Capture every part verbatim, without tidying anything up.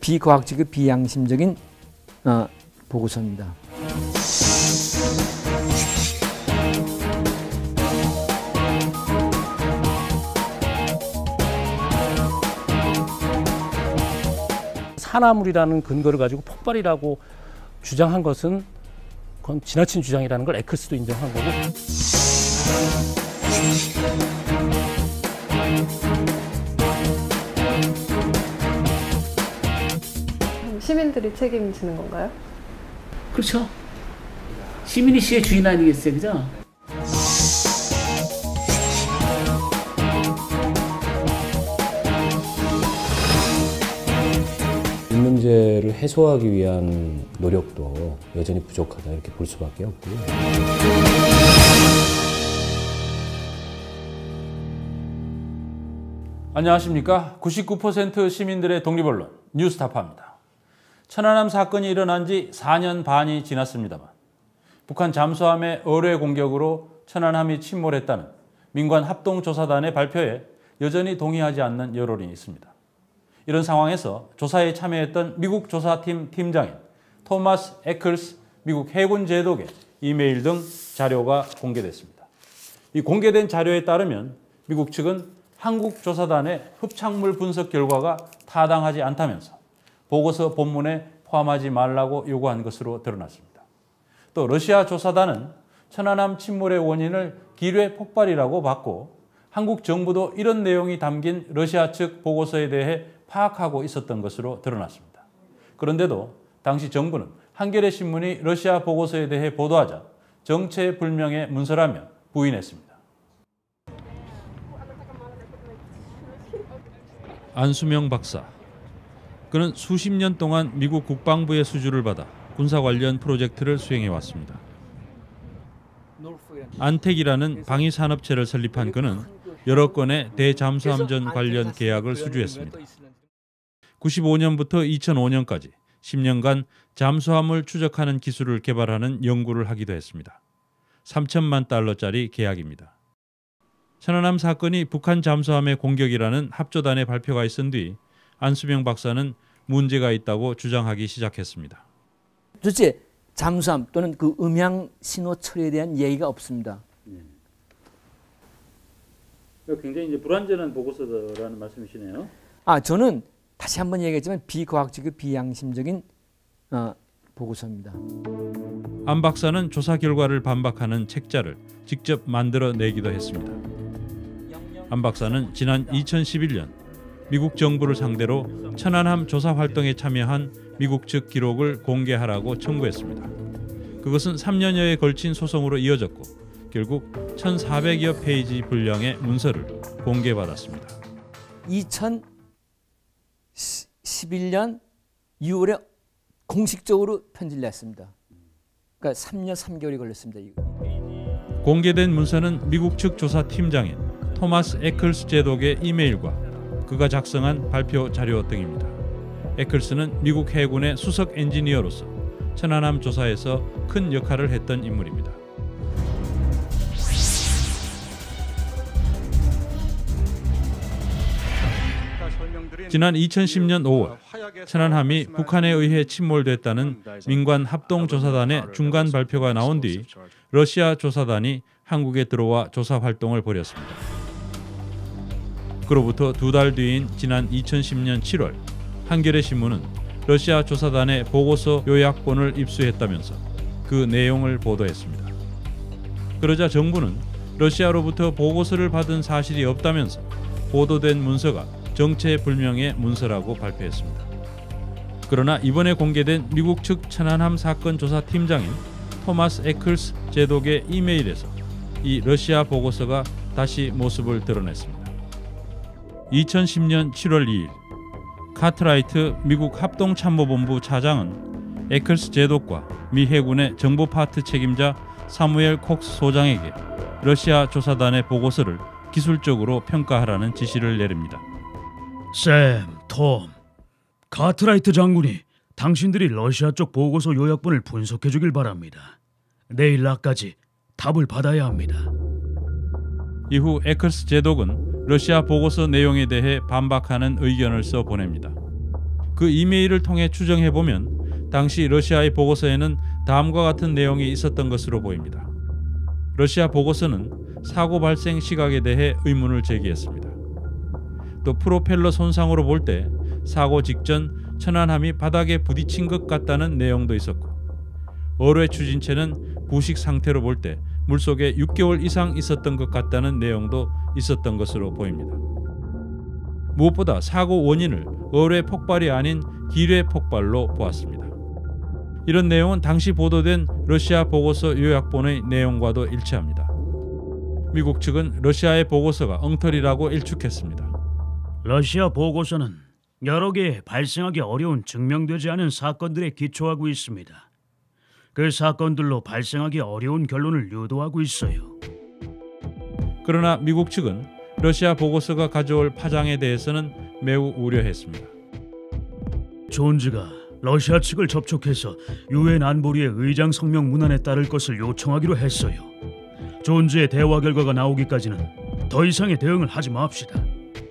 비과학적이고 비양심적인 어, 보고서입니다. 산화물이라는 근거를 가지고 폭발이라고 주장한 것은 그건 지나친 주장이라는 걸 에클스도 인정한 거고. 시민들이 책임지는 건가요? 그렇죠. 시민이 시의 주인 아니겠어요, 그죠? 이 문제를 해소하기 위한 노력도 여전히 부족하다 이렇게 볼 수밖에 없고요. 안녕하십니까. 구십구 퍼센트 시민들의 독립언론 뉴스타파입니다. 천안함 사건이 일어난 지 사 년 반이 지났습니다만 북한 잠수함의 어뢰 공격으로 천안함이 침몰했다는 민관 합동조사단의 발표에 여전히 동의하지 않는 여론이 있습니다. 이런 상황에서 조사에 참여했던 미국 조사팀 팀장인 토마스 에클스 미국 해군 제독의 이메일 등 자료가 공개됐습니다. 이 공개된 자료에 따르면 미국 측은 한국 조사단의 흡착물 분석 결과가 타당하지 않다면서 보고서 본문에 포함하지 말라고 요구한 것으로 드러났습니다. 또 러시아 조사단은 천안함 침몰의 원인을 기뢰 폭발이라고 봤고 한국 정부도 이런 내용이 담긴 러시아 측 보고서에 대해 파악하고 있었던 것으로 드러났습니다. 그런데도 당시 정부는 한겨레 신문이 러시아 보고서에 대해 보도하자 정체불명의 문서라며 부인했습니다. 안수명 박사. 그는 수십 년 동안 미국 국방부의 수주를 받아 군사 관련 프로젝트를 수행해 왔습니다. 안텍이라는 방위산업체를 설립한 그는 여러 건의 대잠수함전 관련 계약을 수주했습니다. 구십오 년부터 이천오 년까지 십 년간 잠수함을 추적하는 기술을 개발하는 연구를 하기도 했습니다. 삼천만 달러짜리 계약입니다. 천안함 사건이 북한 잠수함의 공격이라는 합조단의 발표가 있은 뒤 안수명 박사는 문제가 있다고 주장하기 시작했습니다. 도대체 잠수함 또는 그 음향 신호 처리에 대한 얘기가 없습니다. 굉장히 이제 불완전한 보고서라는 말씀이시네요. 아, 저는 다시 한번 얘기했지만 비과학적이고 비양심적인 어, 보고서입니다. 안 박사는 조사 결과를 반박하는 책자를 직접 만들어내기도 했습니다. 안 박사는 지난 이천십일 년 미국 정부를 상대로 천안함 조사 활동에 참여한 미국 측 기록을 공개하라고 청구했습니다. 그것은 삼 년여에 걸친 소송으로 이어졌고 결국 천사백여 페이지 분량의 문서를 공개받았습니다. 이천십일 년 유월에 공식적으로 편지를 냈습니다. 그러니까 삼 년 삼 개월이 걸렸습니다. 공개된 문서는 미국 측 조사팀장인 토마스 에클스 제독의 이메일과 그가 작성한 발표 자료 등입니다. 에클스는 미국 해군의 수석 엔지니어로서 천안함 조사에서 큰 역할을 했던 인물입니다. 지난 이천십 년 오월 천안함이 북한에 의해 침몰됐다는 민관 합동조사단의 중간 발표가 나온 뒤 러시아 조사단이 한국에 들어와 조사 활동을 벌였습니다. 그로부터 두 달 뒤인 지난 이천십 년 칠월 한겨레 신문은 러시아 조사단의 보고서 요약본을 입수했다면서 그 내용을 보도했습니다. 그러자 정부는 러시아로부터 보고서를 받은 사실이 없다면서 보도된 문서가 정체불명의 문서라고 발표했습니다. 그러나 이번에 공개된 미국 측 천안함 사건 조사팀장인 토마스 에클스 제독의 이메일에서 이 러시아 보고서가 다시 모습을 드러냈습니다. 이천십 년 칠월 이일 카트라이트 미국 합동참모본부 차장은 에클스 제독과 미 해군의 정보 파트 책임자 사무엘 콕스 소장에게 러시아 조사단의 보고서를 기술적으로 평가하라는 지시를 내립니다. 샘, 톰, 카트라이트 장군이 당신들이 러시아 쪽 보고서 요약본을 분석해 주길 바랍니다. 내일 낮까지 답을 받아야 합니다. 이후 에클스 제독은 러시아 보고서 내용에 대해 반박하는 의견을 써 보냅니다. 그 이메일을 통해 추정해보면 당시 러시아의 보고서에는 다음과 같은 내용이 있었던 것으로 보입니다. 러시아 보고서는 사고 발생 시각에 대해 의문을 제기했습니다. 또 프로펠러 손상으로 볼 때 사고 직전 천안함이 바닥에 부딪힌 것 같다는 내용도 있었고, 어뢰 추진체는 부식 상태로 볼 때 물속에 육 개월 이상 있었던 것 같다는 내용도 있었던 것으로 보입니다. 무엇보다 사고 원인을 어뢰 폭발이 아닌 기뢰 폭발로 보았습니다. 이런 내용은 당시 보도된 러시아 보고서 요약본의 내용과도 일치합니다. 미국 측은 러시아의 보고서가 엉터리라고 일축했습니다. 러시아 보고서는 여러 개의 발생하기 어려운 증명되지 않은 사건들에 기초하고 있습니다. 그 사건들로 발생하기 어려운 결론을 유도하고 있어요. 그러나 미국 측은 러시아 보고서가 가져올 파장에 대해서는 매우 우려했습니다. 존즈가 러시아 측을 접촉해서 유엔 안보리의 의장 성명 문안에 따를 것을 요청하기로 했어요. 존즈의 대화 결과가 나오기까지는 더 이상의 대응을 하지 맙시다.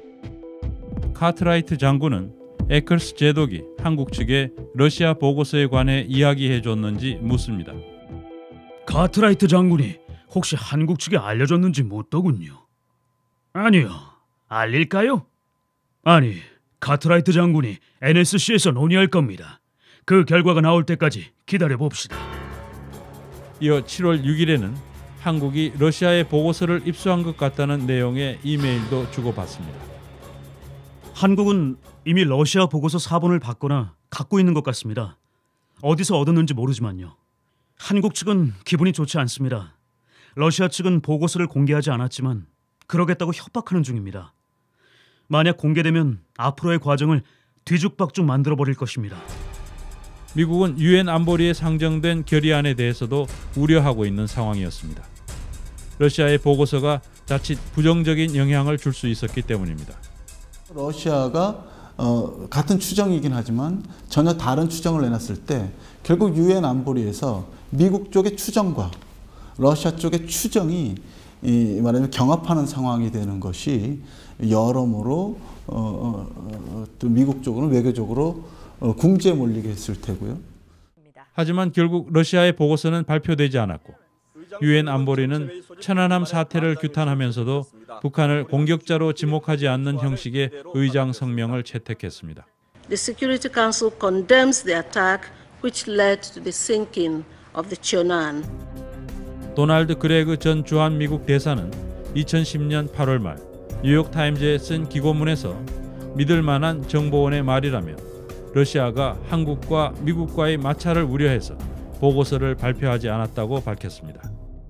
카트라이트 장군은 에클스 제독이 한국 측에 러시아 보고서에 관해 이야기해 줬는지 묻습니다. 카트라이트 장군이 혹시 한국 측에 알려줬는지 묻더군요. 아니요, 알릴까요? 아니, 카트라이트 장군이 엔에스씨에서 논의할 겁니다. 그 결과가 나올 때까지 기다려봅시다. 이어 칠월 육일에는 한국이 러시아의 보고서를 입수한 것 같다는 내용의 이메일도 주고받습니다. 한국은 이미 러시아 보고서 사본을 받거나 갖고 있는 것 같습니다. 어디서 얻었는지 모르지만요. 한국 측은 기분이 좋지 않습니다. 러시아 측은 보고서를 공개하지 않았지만 그러겠다고 협박하는 중입니다. 만약 공개되면 앞으로의 과정을 뒤죽박죽 만들어버릴 것입니다. 미국은 유엔 안보리에 상정된 결의안에 대해서도 우려하고 있는 상황이었습니다. 러시아의 보고서가 자칫 부정적인 영향을 줄 수 있었기 때문입니다. 러시아가 어, 같은 추정이긴 하지만 전혀 다른 추정을 내놨을 때 결국 유엔 안보리에서 미국 쪽의 추정과 러시아 쪽의 추정이 이 말하자면 경합하는 상황이 되는 것이 여러모로 어, 어, 또 미국 쪽으로 외교적으로 어, 궁지에 몰리게 했을 테고요. 하지만 결국 러시아의 보고서는 발표되지 않았고 유엔 안보리는 천안함 사태를 규탄하면서도 북한을 공격자로 지목하지 않는 형식의 의장 성명을 채택했습니다. The Security Council condemns the attack which led to the sinking of the Cheonan. 도널드 그레그 전 주한 미국 대사는 이천십년 팔월 말 뉴욕타임즈에 쓴 기고문에서 믿을 만한 정보원의 말이라며 러시아가 한국과 미국과의 마찰을 우려해서 보고서를 발표하지 않았다고 밝혔습니다.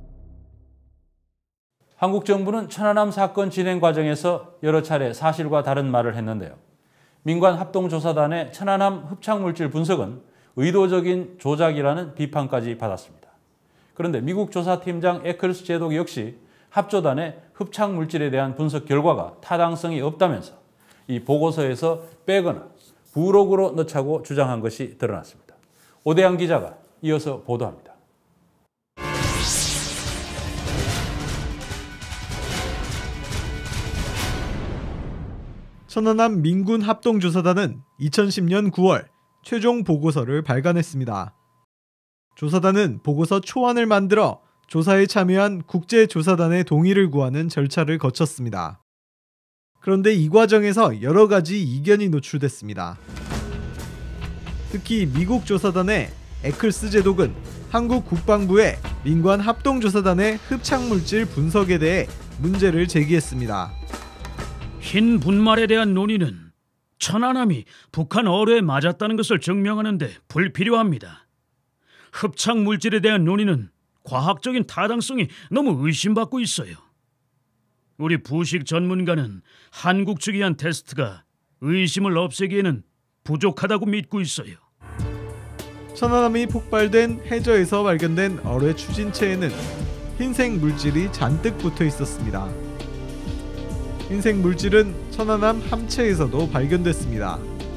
한국 정부는 천안함 사건 진행 과정에서 여러 차례 사실과 다른 말을 했는데요. 민관 합동조사단의 천안함 흡착물질 분석은 의도적인 조작이라는 비판까지 받았습니다. 그런데 미국 조사팀장 에클스 제독 역시 합조단의 흡착물질에 대한 분석 결과가 타당성이 없다면서 이 보고서에서 빼거나 부록으로 넣자고 주장한 것이 드러났습니다. 오대양 기자가 이어서 보도합니다. 천안함 민군 합동조사단은 이천십년 구월 최종 보고서를 발간했습니다. 조사단은 보고서 초안을 만들어 조사에 참여한 국제조사단의 동의를 구하는 절차를 거쳤습니다. 그런데 이 과정에서 여러 가지 이견이 노출됐습니다. 특히 미국 조사단의 에클스 제독은 한국 국방부의 민관 합동조사단의 흡착물질 분석에 대해 문제를 제기했습니다. 흰 분말에 대한 논의는 천안함이 북한 어뢰에 맞았다는 것을 증명하는 데 불필요합니다. 흡착물질에 대한 논의는 과학적인 타당성이 너무 의심받고 있어요. 우리 부식 전문가는 한국 측이 한 테스트가 의심을 없애기에는 부족하다고 믿고 있어요. 천안함이 폭발된 해저에서 발견된 어뢰 추진체에는 흰색 물질이 잔뜩 붙어 있었습니다. 흰색 물질은 천안함 함체에서도 발견됐습니다.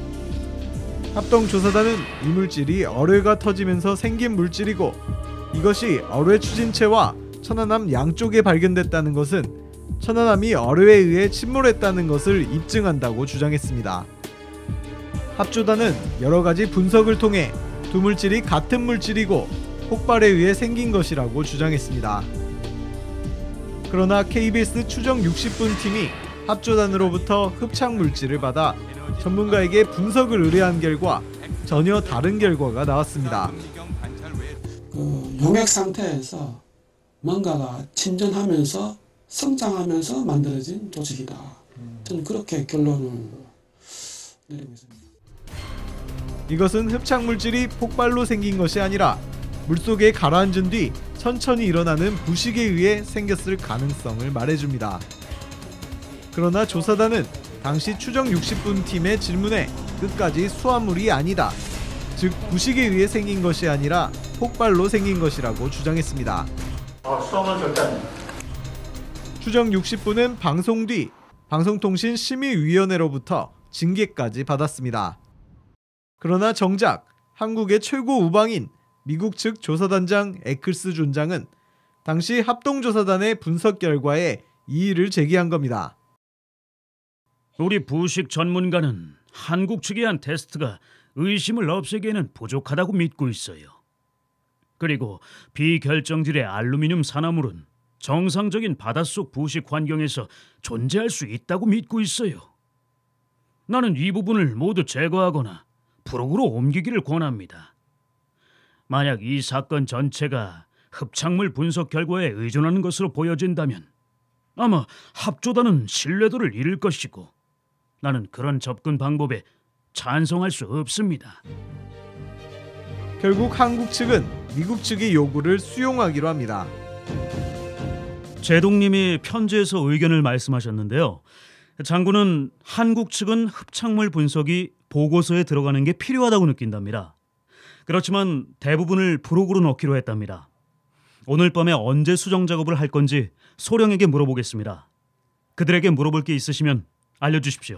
합동조사단은 이 물질이 어뢰가 터지면서 생긴 물질이고 이것이 어뢰 추진체와 천안함 양쪽에 발견됐다는 것은 천안함이 어뢰에 의해 침몰했다는 것을 입증한다고 주장했습니다. 합조단은 여러 가지 분석을 통해 두 물질이 같은 물질이고 폭발에 의해 생긴 것이라고 주장했습니다. 그러나 케이비에스 추정 육십 분 팀이 합조단으로부터 흡착 물질을 받아 전문가에게 분석을 의뢰한 결과 전혀 다른 결과가 나왔습니다. 그 용액 상태에서 뭔가가 침전하면서 성장하면서 만들어진 조직이다. 저는 그렇게 결론을 내리고 있습니다. 이것은 흡착 물질이 폭발로 생긴 것이 아니라 물속에 가라앉은 뒤 천천히 일어나는 부식에 의해 생겼을 가능성을 말해줍니다. 그러나 조사단은 당시 추정 육십 분 팀의 질문에 끝까지 수화물이 아니다, 즉 부식에 의해 생긴 것이 아니라 폭발로 생긴 것이라고 주장했습니다. 어, 수화물 절대 아닙니다. 추정 육십 분은 방송 뒤 방송통신심의위원회로부터 징계까지 받았습니다. 그러나 정작 한국의 최고 우방인 미국 측 조사단장 에클스 준장은 당시 합동조사단의 분석 결과에 이의를 제기한 겁니다. 우리 부식 전문가는 한국 측에 한 테스트가 의심을 없애기에는 부족하다고 믿고 있어요. 그리고 비결정질의 알루미늄 산화물은 정상적인 바닷속 부식 환경에서 존재할 수 있다고 믿고 있어요. 나는 이 부분을 모두 제거하거나 프로그로 옮기기를 권합니다. 만약 이 사건 전체가 흡착물 분석 결과에 의존하는 것으로 보여진다면 아마 합조단은 신뢰도를 잃을 것이고 나는 그런 접근 방법에 찬성할 수 없습니다. 결국 한국 측은 미국 측의 요구를 수용하기로 합니다. 제동님이 편지에서 의견을 말씀하셨는데요. 장군은 한국 측은 흡착물 분석이 보고서에 들어가는 게 필요하다고 느낀답니다. 그렇지만 대부분을 부록으로 넣기로 했답니다. 오늘 밤에 언제 수정 작업을 할 건지 소령에게 물어보겠습니다. 그들에게 물어볼 게 있으시면 알려주십시오.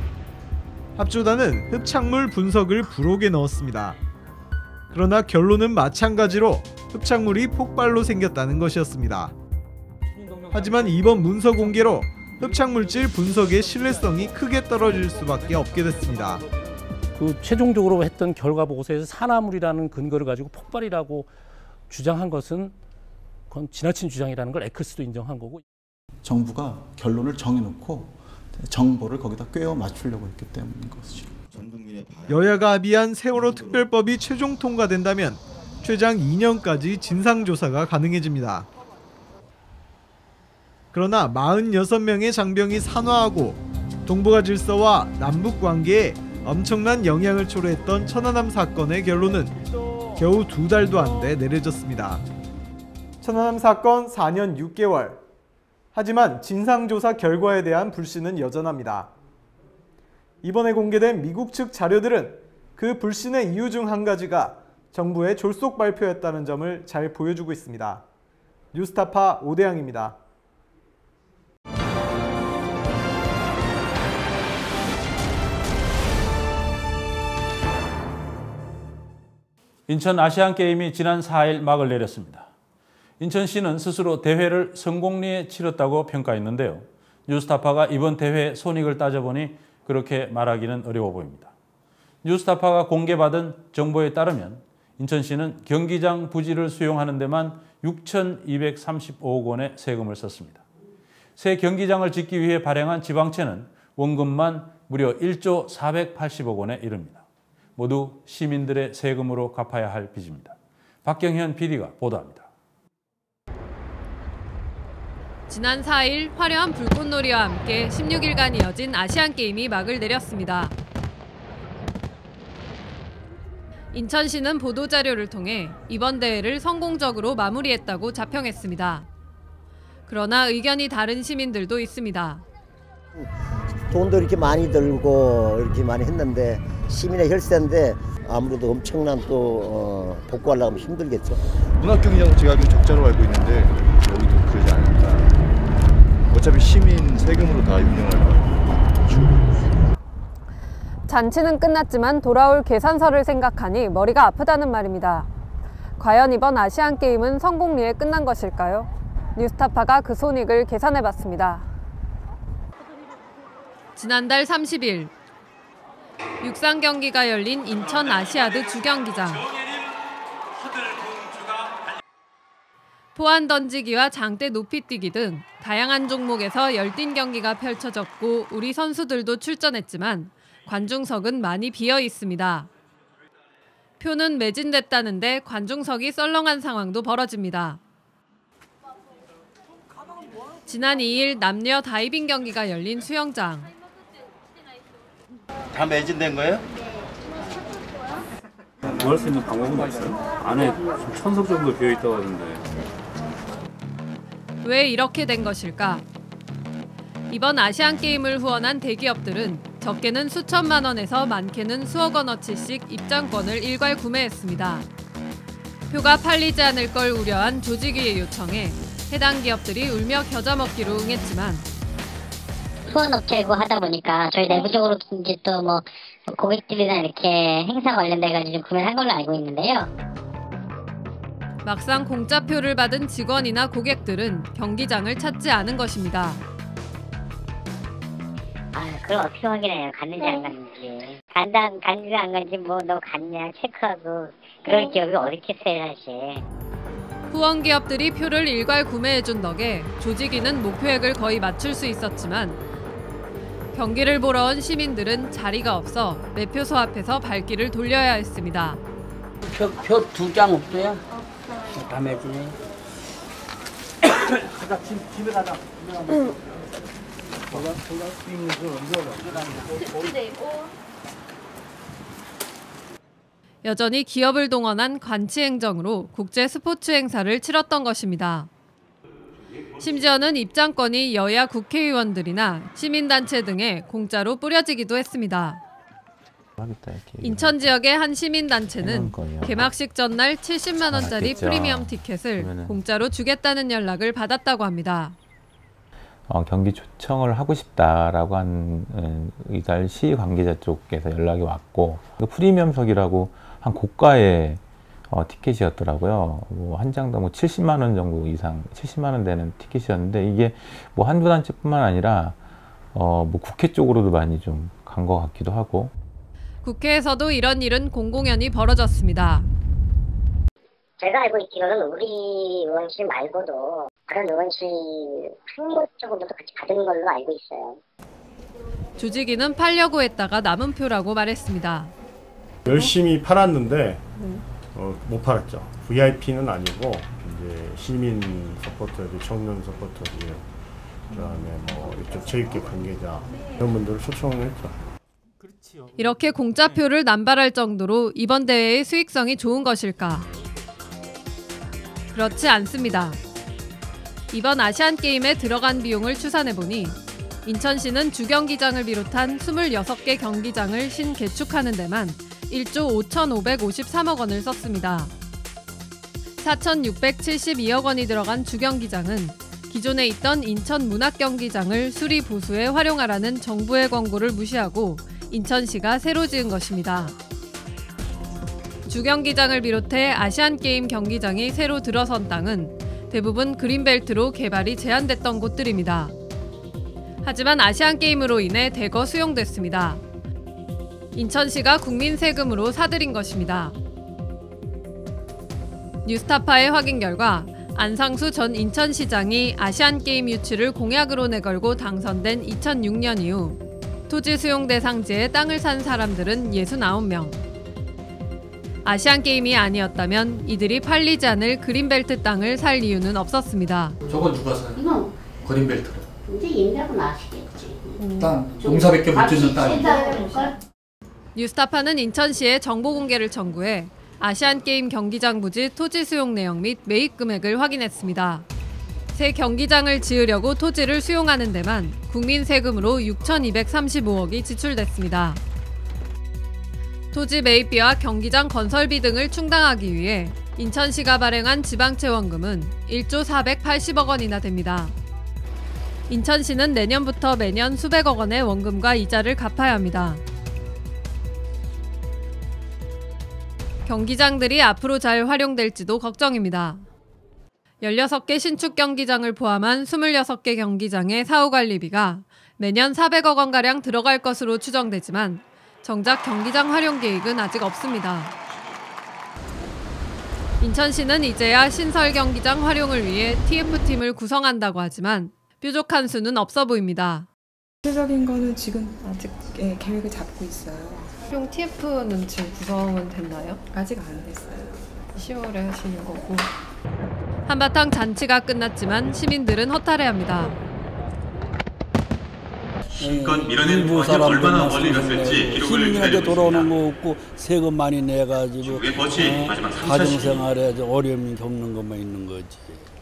합조단은 흡착물 분석을 부록에 넣었습니다. 그러나 결론은 마찬가지로 흡착물이 폭발로 생겼다는 것이었습니다. 하지만 이번 문서 공개로 흡착물질 분석의 신뢰성이 크게 떨어질 수밖에 없게 됐습니다. 그 최종적으로 했던 결과 보고서에서 산화물이라는 근거를 가지고 폭발이라고 주장한 것은 그건 지나친 주장이라는 걸 에클스도 인정한 거고. 정부가 결론을 정해놓고 정보를 거기다 꿰어 맞추려고 했기 때문인 것이죠. 여야가 합의한 세월호 특별법이 최종 통과된다면 최장 이 년까지 진상조사가 가능해집니다. 그러나 사십육 명의 장병이 산화하고 동북아 질서와 남북 관계에 엄청난 영향을 초래했던 천안함 사건의 결론은 겨우 두 달도 안 돼 내려졌습니다. 천안함 사건 사 년 육 개월. 하지만 진상조사 결과에 대한 불신은 여전합니다. 이번에 공개된 미국 측 자료들은 그 불신의 이유 중 한 가지가 정부의 졸속 발표였다는 점을 잘 보여주고 있습니다. 뉴스타파 오대양입니다. 인천 아시안게임이 지난 사 일 막을 내렸습니다. 인천시는 스스로 대회를 성공리에 치렀다고 평가했는데요. 뉴스타파가 이번 대회 손익을 따져보니 그렇게 말하기는 어려워 보입니다. 뉴스타파가 공개받은 정보에 따르면 인천시는 경기장 부지를 수용하는 데만 육천이백삼십오억 원의 세금을 썼습니다. 새 경기장을 짓기 위해 발행한 지방채는 원금만 무려 일조 사백팔십억 원에 이릅니다. 모두 시민들의 세금으로 갚아야 할 빚입니다. 박경현 피디가 보도합니다. 지난 사 일 화려한 불꽃놀이와 함께 십육 일간 이어진 아시안게임이 막을 내렸습니다. 인천시는 보도자료를 통해 이번 대회를 성공적으로 마무리했다고 자평했습니다. 그러나 의견이 다른 시민들도 있습니다. 돈도 이렇게 많이 들고 이렇게 많이 했는데 시민의 혈세인데 아무래도 엄청난 또 어, 복구하려고 하면 힘들겠죠. 문학경기장은 제가 알기로 적자로 알고 있는데 여기도 그러지 않을까. 어차피 시민 세금으로 다 운영할 거예요. 잔치는 끝났지만 돌아올 계산서를 생각하니 머리가 아프다는 말입니다. 과연 이번 아시안게임은 성공리에 끝난 것일까요? 뉴스타파가 그 손익을 계산해봤습니다. 지난달 삼십 일 육상 경기가 열린 인천 아시아드 주경기장. 포환 던지기와 장대 높이뛰기 등 다양한 종목에서 열띤 경기가 펼쳐졌고 우리 선수들도 출전했지만 관중석은 많이 비어 있습니다. 표는 매진됐다는데 관중석이 썰렁한 상황도 벌어집니다. 지난 이 일 남녀 다이빙 경기가 열린 수영장. 다 매진된 거예요? 구할 수 있는 방법은 있어요? 안에 천석 정도 비어 있다고 하던데. 왜 이렇게 된 것일까? 이번 아시안게임을 후원한 대기업들은 적게는 수천만 원에서 많게는 수억 원어치씩 입장권을 일괄 구매했습니다. 표가 팔리지 않을 걸 우려한 조직위의 요청에 해당 기업들이 울며 겨자 먹기로 응했지만 후원업체고 하다 보니까 저희 내부적으로 이제 또 뭐 고객들이나 이렇게 행사 관련돼가지고 좀 구매를 한 걸로 알고 있는데요. 막상 공짜표를 받은 직원이나 고객들은 경기장을 찾지 않은 것입니다. 아, 그걸 어떻게 확인해요? 갔는지 안 갔는지. 간다, 간지 안 간지 뭐 너 갔냐 체크하고 그럴 기업이 어디 있겠어요 사실. 후원 기업들이 표를 일괄 구매해준 덕에 조직위는 목표액을 거의 맞출 수 있었지만 경기를 보러 온 시민들은 자리가 없어 매표소 앞에서 발길을 돌려야 했습니다. 표, 표 두 장 없어요? 다 매주네. 가자, 집에 가자. 여전히 기업을 동원한 관치 행정으로 국제 스포츠 행사를 치렀던 것입니다. 심지어는 입장권이 여야 국회의원들이나 시민단체 등에 공짜로 뿌려지기도 했습니다. 인천 지역의 한 시민단체는 개막식 전날 칠십만 원짜리 프리미엄 티켓을 공짜로 주겠다는 연락을 받았다고 합니다. 어, 경기 초청을 하고 싶다라고 한 이달 시 관계자 쪽에서 연락이 왔고 프리미엄석이라고 한 고가의 어, 티켓이었더라고요. 뭐 한 장당 뭐 칠십만 원 정도 이상, 칠십만 원 되는 티켓이었는데 이게 뭐 한두 단체뿐만 아니라 어, 뭐 국회 쪽으로도 많이 좀 간 것 같기도 하고. 국회에서도 이런 일은 공공연히 벌어졌습니다. 제가 알고 있기로는 우리 의원실 말고도 다른 의원실 한 곳 정도도 같이 받은 걸로 알고 있어요. 조직위는 팔려고 했다가 남은 표라고 말했습니다. 열심히 팔았는데 어, 못 팔았죠. 브이아이피는 아니고 이제 시민 서포터들, 청년 서포터들, 그다음에 뭐 이쪽 체육계 관계자 이런 분들을 초청을 했죠. 이렇게 공짜표를 남발할 정도로 이번 대회의 수익성이 좋은 것일까? 그렇지 않습니다. 이번 아시안게임에 들어간 비용을 추산해보니 인천시는 주경기장을 비롯한 이십육 개 경기장을 신개축하는 데만 일조 오천오백오십삼억 원을 썼습니다. 사천육백칠십이억 원이 들어간 주경기장은 기존에 있던 인천 문학경기장을 수리 보수에 활용하라는 정부의 권고를 무시하고 인천시가 새로 지은 것입니다. 주경기장을 비롯해 아시안게임 경기장이 새로 들어선 땅은 대부분 그린벨트로 개발이 제한됐던 곳들입니다. 하지만 아시안게임으로 인해 대거 수용됐습니다. 인천시가 국민 세금으로 사들인 것입니다. 뉴스타파의 확인 결과 안상수 전 인천시장이 아시안게임 유치를 공약으로 내걸고 당선된 이천육 년 이후 토지 수용 대상지에 땅을 산 사람들은 육십구 명. 아시안게임이 아니었다면 이들이 팔리지 않을 그린벨트 땅을 살 이유는 없었습니다. 저건 누가 사요? 이거 그린벨트를. 이제 임대하고 나시겠지. 땅, 농사밖에 못 짓는 땅이. 뉴스타파는 인천시에 정보 공개를 청구해 아시안게임 경기장 부지 토지 수용 내역 및 매입 금액을 확인했습니다. 새 경기장을 지으려고 토지를 수용하는 데만 국민 세금으로 육천이백삼십오억이 지출됐습니다. 토지 매입비와 경기장 건설비 등을 충당하기 위해 인천시가 발행한 지방채원금은 일조 사백팔십억 원이나 됩니다. 인천시는 내년부터 매년 수백억 원의 원금과 이자를 갚아야 합니다. 경기장들이 앞으로 잘 활용될지도 걱정입니다. 열여섯 개 신축 경기장을 포함한 이십육 개 경기장의 사후 관리비가 매년 사백억 원가량 들어갈 것으로 추정되지만 정작 경기장 활용 계획은 아직 없습니다. 인천시는 이제야 신설 경기장 활용을 위해 티에프팀을 구성한다고 하지만 뾰족한 수는 없어 보입니다. 구체적인 거는 지금 아직 예, 계획을 잡고 있어요. 활용 티에프는 지금 구성은 됐나요? 아직 안 됐어요. 시월에 하시는 거고. 한바탕 잔치가 끝났지만 시민들은 허탈해합니다. 실컷 밀어낸 돈이 얼마나 멀리 갔을지 기록을 시민한테 돌아오는 거 없고 세금 많이 내가지고 어, 가정생활에 어려움이 겪는 것만 있는 거지.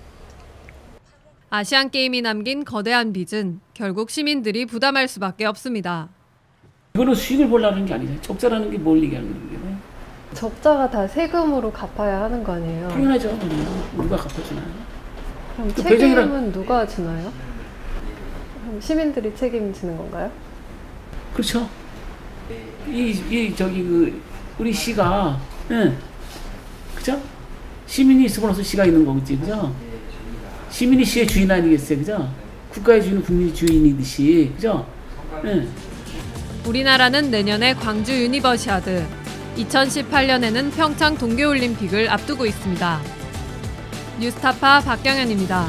아시안게임이 남긴 거대한 빚은 결국 시민들이 부담할 수밖에 없습니다. 이거는 수익을 보려는 게 아니잖아요. 적자라는 게 뭘 얘기하는 거예요? 적자가 다 세금으로 갚아야 하는 거 아니에요? 당연하죠. 누가 갚아주나요? 그럼 그 책임은 배정이란- 누가 지나요? 그럼 시민들이 책임지는 건가요? 그렇죠. 이, 이 저기 그 우리 시가, 예, 그죠? 시민이 있으고 나서 시가 있는 거겠지, 그죠? 시민이 시의 주인 아니겠어요, 그죠? 국가의 주인은 국민의 주인이듯이, 그죠? 예. 우리나라는 내년에 광주 유니버시아드, 이천십팔 년에는 평창 동계올림픽을 앞두고 있습니다. 뉴스타파 박경현입니다.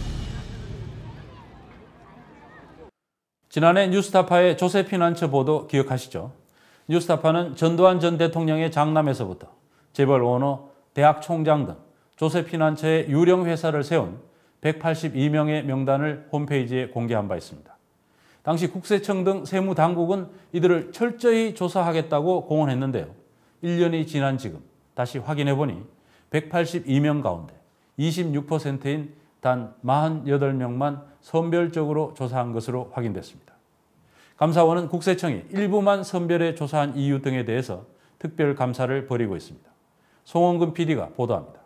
지난해 뉴스타파의 조세피난처 보도 기억하시죠? 뉴스타파는 전두환 전 대통령의 장남에서부터 재벌 오너, 대학 총장 등 조세피난처의 유령 회사를 세운 백팔십이 명의 명단을 홈페이지에 공개한 바 있습니다. 당시 국세청 등 세무당국은 이들을 철저히 조사하겠다고 공언했는데요. 일 년이 지난 지금 다시 확인해보니 백팔십이 명 가운데 이십육 퍼센트인 단 사십팔 명만 선별적으로 조사한 것으로 확인됐습니다. 감사원은 국세청이 일부만 선별해 조사한 이유 등에 대해서 특별감사를 벌이고 있습니다. 송원근 피디가 보도합니다.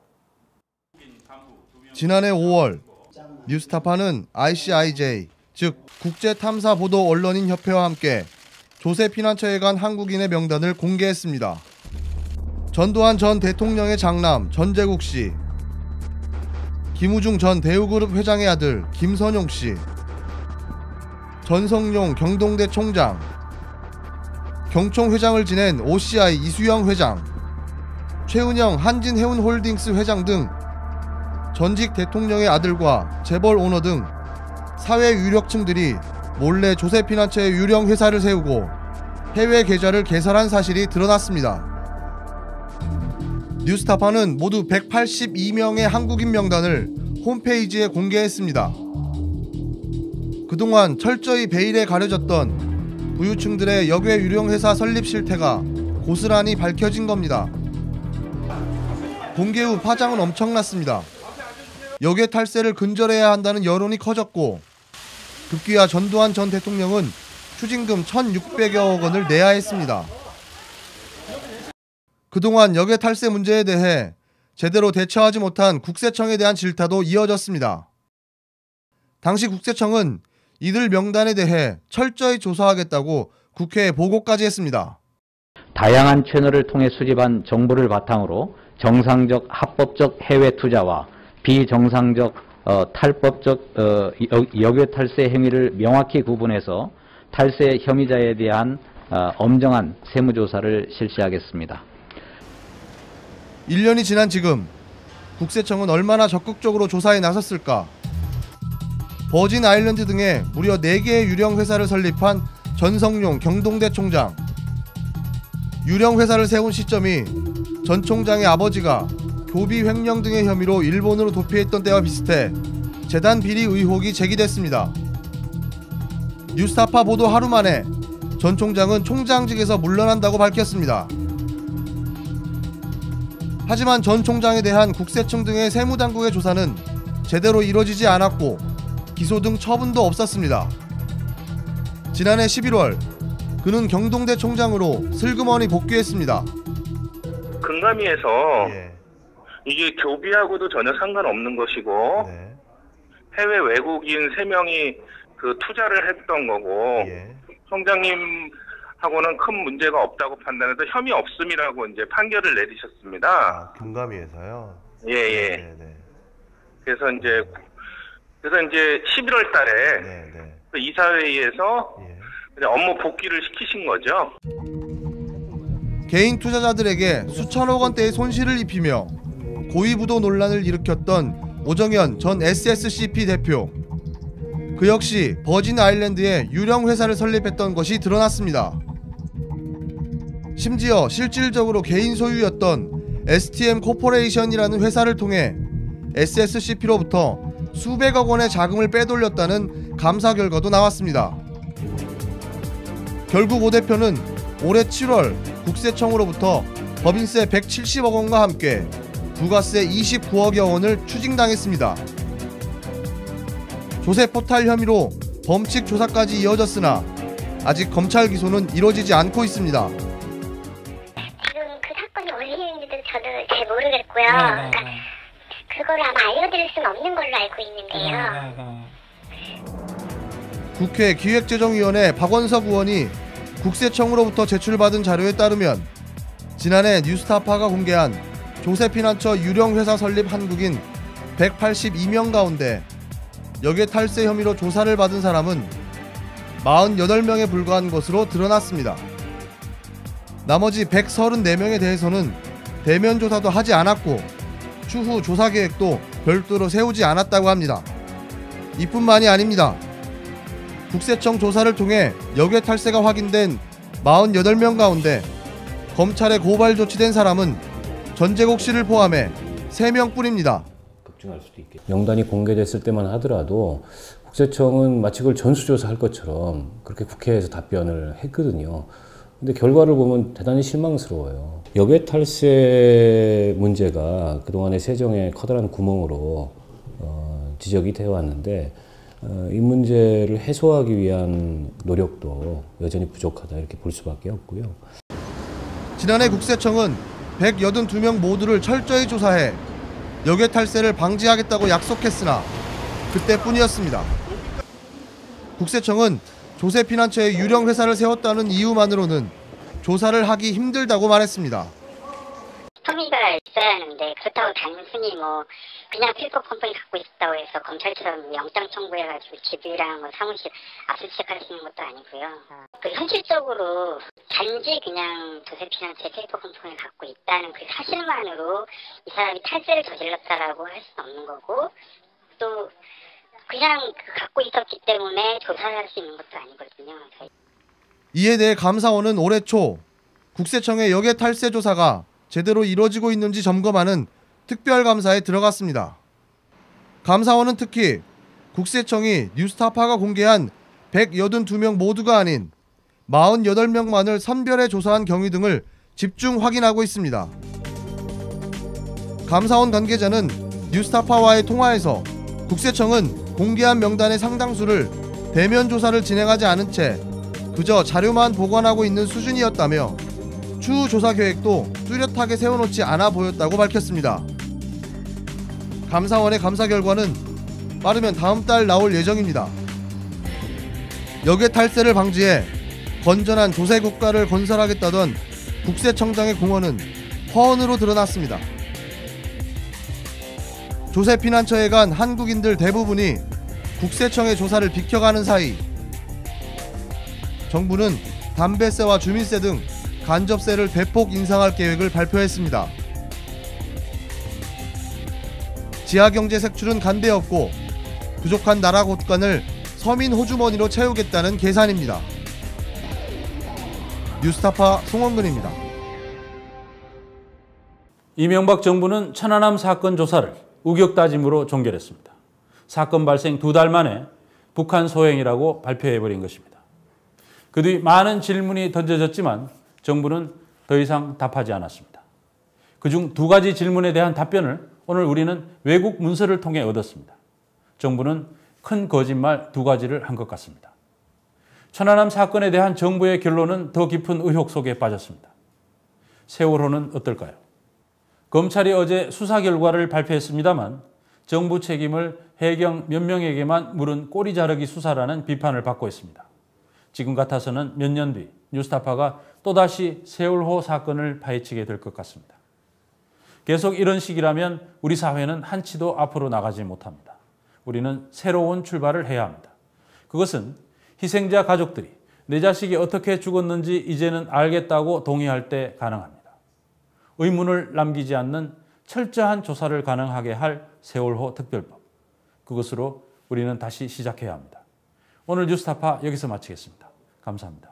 지난해 오월 뉴스타파는 아이씨아이제이, 즉 국제탐사보도언론인협회와 함께 조세피난처에 간 한국인의 명단을 공개했습니다. 전두환 전 대통령의 장남 전재국 씨, 김우중 전 대우그룹 회장의 아들 김선용 씨, 전성용 경동대 총장, 경총 회장을 지낸 오씨아이 이수영 회장, 최은영 한진해운홀딩스 회장 등 전직 대통령의 아들과 재벌 오너 등 사회 유력층들이 몰래 조세피난처의 유령 회사를 세우고 해외 계좌를 개설한 사실이 드러났습니다. 뉴스타파는 모두 백팔십이 명의 한국인 명단을 홈페이지에 공개했습니다. 그동안 철저히 베일에 가려졌던 부유층들의 역외 유령 회사 설립 실태가 고스란히 밝혀진 겁니다. 공개 후 파장은 엄청났습니다. 역외 탈세를 근절해야 한다는 여론이 커졌고 급기야 전두환 전 대통령은 추징금 천육백여억 원을 내야 했습니다. 그동안 역외 탈세 문제에 대해 제대로 대처하지 못한 국세청에 대한 질타도 이어졌습니다. 당시 국세청은 이들 명단에 대해 철저히 조사하겠다고 국회에 보고까지 했습니다. 다양한 채널을 통해 수집한 정보를 바탕으로 정상적 합법적 해외 투자와 비정상적 어, 탈법적 어, 역외 탈세 행위를 명확히 구분해서 탈세 혐의자에 대한 어, 엄정한 세무조사를 실시하겠습니다. 일 년이 지난 지금 국세청은 얼마나 적극적으로 조사에 나섰을까? 버진 아일랜드 등에 무려 네 개의 유령 회사를 설립한 전성용 경동대 총장. 유령 회사를 세운 시점이 전 총장의 아버지가 교비 횡령 등의 혐의로 일본으로 도피했던 때와 비슷해 재단 비리 의혹이 제기됐습니다. 뉴스타파 보도 하루 만에 전 총장은 총장직에서 물러난다고 밝혔습니다. 하지만 전 총장에 대한 국세청 등의 세무당국의 조사는 제대로 이뤄지지 않았고 기소 등 처분도 없었습니다. 지난해 십일월 그는 경동대 총장으로 슬그머니 복귀했습니다. 금감위에서 예. 이게 교비하고도 전혀 상관없는 것이고 네. 해외 외국인 세 명이 그 투자를 했던 거고 예. 총장님하고는 큰 문제가 없다고 판단해서 혐의 없음이라고 이제 판결을 내리셨습니다. 아, 금감위에서요? 예예. 예. 그래서 이제 그래서 이제 십일월 달에 그 이사회의에서 예. 업무 복귀를 시키신 거죠. 개인 투자자들에게 수천억 원대의 손실을 입히며 고위부도 논란을 일으켰던 오정현 전 에스에스씨피 대표. 그 역시 버진 아일랜드에 유령 회사를 설립했던 것이 드러났습니다. 심지어 실질적으로 개인 소유였던 에스티엠 코퍼레이션이라는 회사를 통해 에스에스씨피로부터 수백억 원의 자금을 빼돌렸다는 감사 결과도 나왔습니다. 결국 오 대표는 올해 칠월 국세청으로부터 법인세 백칠십억 원과 함께 부가세 이십구억여 원을 추징당했습니다. 조세 포탈 혐의로 범칙 조사까지 이어졌으나 아직 검찰 기소는 이루어지지 않고 있습니다. 지금 그 사건이 원리인지도 저도 잘 모르겠고요. 네, 네, 네. 그걸 아마 알려드릴 수는 없는 걸로 알고 있는데요. 네, 네. 국회 기획재정위원회 박원석 의원이 국세청으로부터 제출받은 자료에 따르면 지난해 뉴스타파가 공개한 조세피난처 유령회사 설립 한국인 백팔십이 명 가운데 역외 탈세 혐의로 조사를 받은 사람은 사십팔 명에 불과한 것으로 드러났습니다. 나머지 백삼십사 명에 대해서는 대면 조사도 하지 않았고 추후 조사 계획도 별도로 세우지 않았다고 합니다. 이뿐만이 아닙니다. 국세청 조사를 통해 역외 탈세가 확인된 사십팔 명 가운데 검찰에 고발 조치된 사람은 전재국 씨를 포함해 세 명뿐입니다. 급증할 수도 있겠죠. 명단이 공개됐을 때만 하더라도 국세청은 마치 그걸 전수조사할 것처럼 그렇게 국회에서 답변을 했거든요. 근데 결과를 보면 대단히 실망스러워요. 역외 탈세 문제가 그동안의 세정의 커다란 구멍으로 어, 지적이 되어 왔는데 어, 이 문제를 해소하기 위한 노력도 여전히 부족하다 이렇게 볼 수밖에 없고요. 지난해 국세청은 백팔십이 명 모두를 철저히 조사해 역외 탈세를 방지하겠다고 약속했으나 그때뿐이었습니다. 국세청은 조세피난처에 유령 회사를 세웠다는 이유만으로는 조사를 하기 힘들다고 말했습니다. 혐의가 있어야 하는데 그렇다고 단순히 뭐 그냥 필터 컴퍼니 갖고 있었다고 해서 검찰처럼 영장 청구해가지고 집이랑 뭐 사무실 압수수색할 수 있는 것도 아니고요. 그 현실적으로 단지 그냥 조세피난처에 필터 컴퍼니를 갖고 있다는 그 사실만으로 이 사람이 탈세를 저질렀다라고 할 수는 없는 거고 또 그냥 갖고 있었기 때문에 조사를 할 수 있는 것도 아니거든요. 이에 대해 감사원은 올해 초 국세청의 역외 탈세 조사가 제대로 이루어지고 있는지 점검하는 특별감사에 들어갔습니다. 감사원은 특히 국세청이 뉴스타파가 공개한 백팔십이 명 모두가 아닌 사십팔 명만을 선별해 조사한 경위 등을 집중 확인하고 있습니다. 감사원 관계자는 뉴스타파와의 통화에서 국세청은 공개한 명단의 상당수를 대면 조사를 진행하지 않은 채 그저 자료만 보관하고 있는 수준이었다며 추후 조사 계획도 뚜렷하게 세워놓지 않아 보였다고 밝혔습니다. 감사원의 감사 결과는 빠르면 다음 달 나올 예정입니다. 역외 탈세를 방지해 건전한 조세 국가를 건설하겠다던 국세청장의 공언은 허언으로 드러났습니다. 조세 피난처에 간 한국인들 대부분이 국세청의 조사를 비켜가는 사이 정부는 담배세와 주민세 등 간접세를 대폭 인상할 계획을 발표했습니다. 지하경제 색출은 간대였고 부족한 나라 곳간을 서민 호주머니로 채우겠다는 계산입니다. 뉴스타파 송원근입니다. 이명박 정부는 천안함 사건 조사를 우격다짐으로 종결했습니다. 사건 발생 두 달 만에 북한 소행이라고 발표해버린 것입니다. 그 뒤 많은 질문이 던져졌지만 정부는 더 이상 답하지 않았습니다. 그중 두 가지 질문에 대한 답변을 오늘 우리는 외국 문서를 통해 얻었습니다. 정부는 큰 거짓말 두 가지를 한 것 같습니다. 천안함 사건에 대한 정부의 결론은 더 깊은 의혹 속에 빠졌습니다. 세월호는 어떨까요? 검찰이 어제 수사 결과를 발표했습니다만 정부 책임을 해경 몇 명에게만 물은 꼬리 자르기 수사라는 비판을 받고 있습니다. 지금 같아서는 몇 년 뒤 뉴스타파가 또다시 세월호 사건을 파헤치게 될 것 같습니다. 계속 이런 식이라면 우리 사회는 한치도 앞으로 나가지 못합니다. 우리는 새로운 출발을 해야 합니다. 그것은 희생자 가족들이 내 자식이 어떻게 죽었는지 이제는 알겠다고 동의할 때 가능합니다. 의문을 남기지 않는 철저한 조사를 가능하게 할 세월호 특별법. 그것으로 우리는 다시 시작해야 합니다. 오늘 뉴스타파 여기서 마치겠습니다. 감사합니다.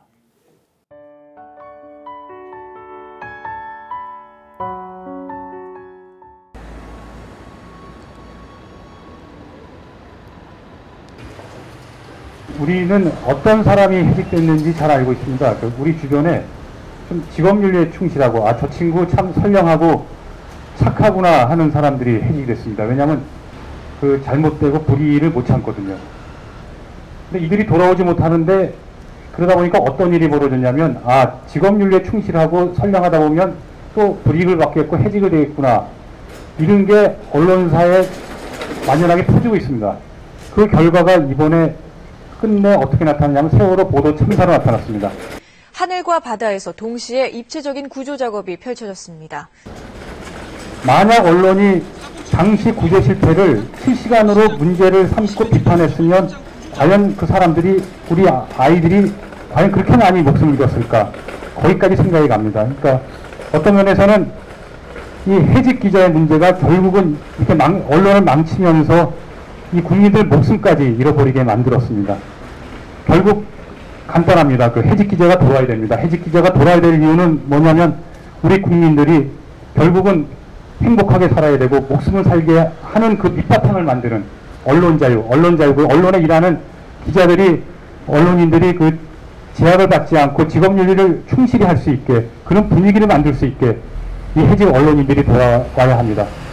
우리는 어떤 사람이 해직됐는지 잘 알고 있습니다. 우리 주변에 좀 직업윤리에 충실하고 아, 저 친구 참 선량하고 착하구나 하는 사람들이 해직이 됐습니다. 왜냐하면 그 잘못되고 불의를 못 참거든요. 근데 이들이 돌아오지 못하는데 그러다 보니까 어떤 일이 벌어졌냐면 아, 직업윤리에 충실하고 선량하다 보면 또 불이익을 받겠고 해직을 되겠구나. 이런 게 언론사에 만연하게 퍼지고 있습니다. 그 결과가 이번에 끝내 어떻게 나타나냐면 세월호 보도 참사로 나타났습니다. 하늘과 바다에서 동시에 입체적인 구조 작업이 펼쳐졌습니다. 만약 언론이 당시 구조 실패를 실시간으로 문제를 삼고 비판했으면 과연 그 사람들이 우리 아이들이 과연 그렇게 많이 목숨을 잃었을까? 거기까지 생각이 갑니다. 그러니까 어떤 면에서는 이 해직 기자의 문제가 결국은 이렇게 망, 언론을 망치면서 이 국민들 목숨까지 잃어버리게 만들었습니다. 결국 간단합니다. 그 해직 기자가 돌아야 됩니다. 해직 기자가 돌아야 될 이유는 뭐냐면 우리 국민들이 결국은 행복하게 살아야 되고 목숨을 살게 하는 그 밑바탕을 만드는 언론 자유, 언론 자유, 그 언론에 일하는 기자들이 언론인들이 그 제약을 받지 않고 직업윤리를 충실히 할 수 있게 그런 분위기를 만들 수 있게 이 해직 언론인들이 돌아와야 합니다.